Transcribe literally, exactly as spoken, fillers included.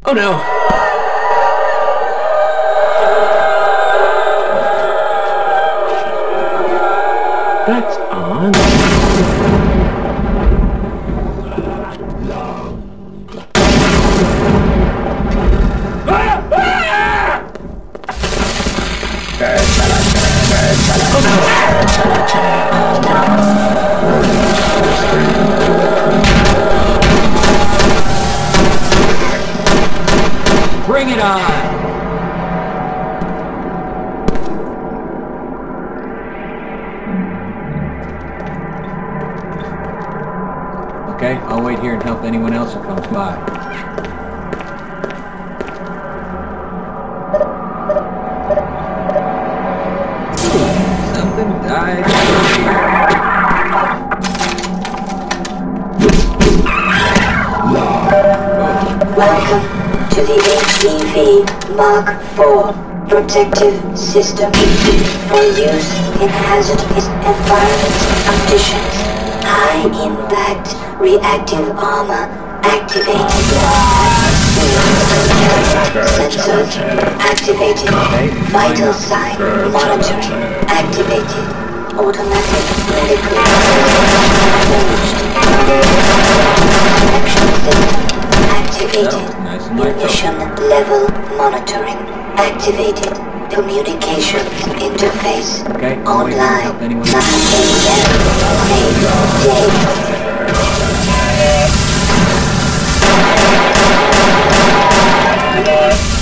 Oh no! That's odd. Bring it on! Okay, I'll wait here and help anyone else who comes by. Something died. Welcome to the H E V Mark four protective system for use in hazardous environment conditions. High impact reactive armor activated. Sensors activated. Vital sign monitoring activated. Automatic medical engaged. Connection system activated. Munition level monitoring activated. Communications interface okay, online. nine a m on a day.